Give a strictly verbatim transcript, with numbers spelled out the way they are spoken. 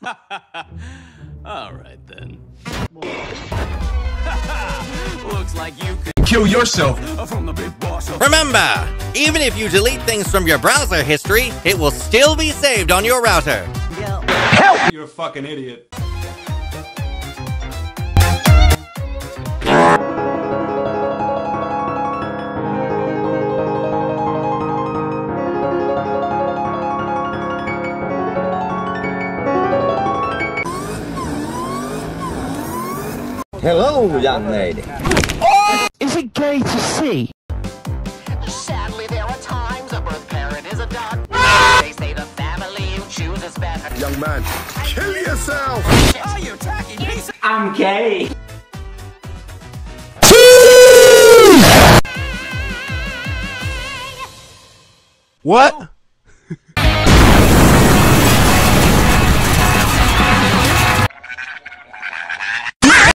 Alright then. Looks like you could kill yourself from the big boss. Remember, even if you delete things from your browser history, it will still be saved on your router. Help! You're a fucking idiot. Hello, young lady. Oh! Is it gay to see? Sadly, there are times a birth parent is a dog. They say the family you choose is better. Young man, kill yourself! Oh, you tacky piece of— I'm gay. What?